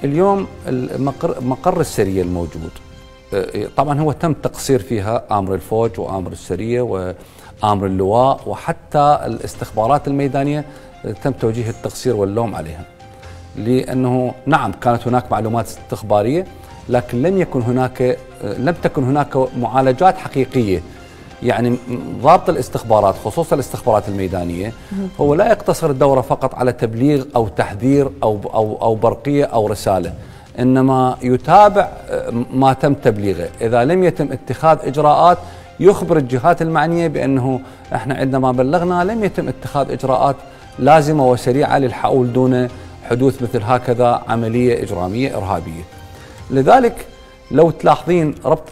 اليوم مقر السرية الموجود طبعا هو تم تقصير فيها آمر الفوج وآمر السرية وآمر اللواء، وحتى الاستخبارات الميدانية تم توجيه التقصير واللوم عليها، لأنه نعم كانت هناك معلومات استخبارية، لكن لم تكن هناك معالجات حقيقية. يعني ضابط الاستخبارات خصوصا الاستخبارات الميدانية هو لا يقتصر الدورة فقط على تبليغ أو تحذير أو برقية أو رسالة، إنما يتابع ما تم تبليغه. إذا لم يتم اتخاذ إجراءات يخبر الجهات المعنية بأنه إحنا عندما بلغنا لم يتم اتخاذ إجراءات لازمة وسريعة للحقول دون حدوث مثل هكذا عملية إجرامية إرهابية. لذلك لو تلاحظين ربط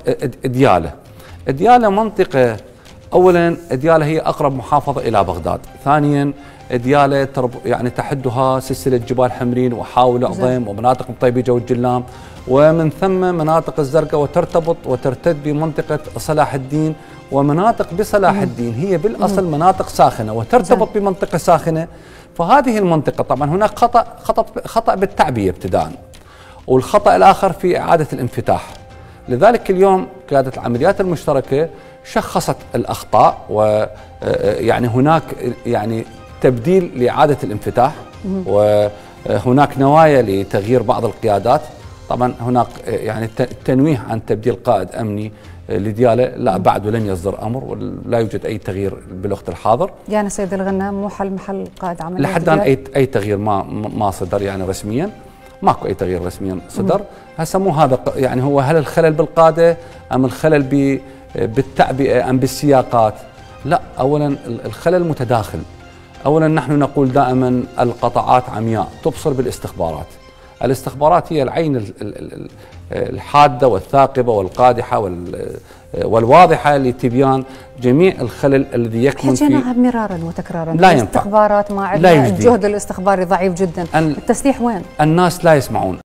ديالى منطقة، أولا ديالى هي أقرب محافظة إلى بغداد، ثانيا ديالى يعني تحدها سلسلة جبال حمرين وحاول عظيم ومناطق مطيبجة والجلام، ومن ثم مناطق الزرقاء، وترتبط وترتد بمنطقة صلاح الدين ومناطق بصلاح الدين هي بالأصل مناطق ساخنة وترتبط بمنطقة ساخنة. فهذه المنطقة طبعا هناك خطأ بالتعبية ابتداء، والخطأ الآخر في إعادة الانفتاح. لذلك اليوم قيادة العمليات المشتركة شخصت الأخطاء، ويعني هناك يعني تبديل لإعادة الانفتاح، وهناك نوايا لتغيير بعض القيادات. طبعا هناك يعني تنويه عن تبديل قائد أمني لديالى، لا بعده لن يصدر أمر ولا يوجد أي تغيير بالوقت الحاضر. يعني سيد الغنام مو حل محل قائد عمليات لحد الآن أي تغيير ما صدر، يعني رسميا ماكو أي تغيير رسميا صدر. هسه مو هذا يعني هو هل الخلل بالقادة أم الخلل بالتعبئة أم بالسياقات؟ لا، أولا الخلل متداخل. أولا نحن نقول دائما القطاعات عمياء تبصر بالاستخبارات. الاستخبارات هي العين الحادة والثاقبة والقادحة والواضحة لتبيان جميع الخلل الذي يكمن فيه. حكيناها مرارا وتكرارا، لا ينفع. الاستخبارات ما عندنا، الجهد الاستخباري ضعيف جدا، التسليح وين؟ الناس لا يسمعون.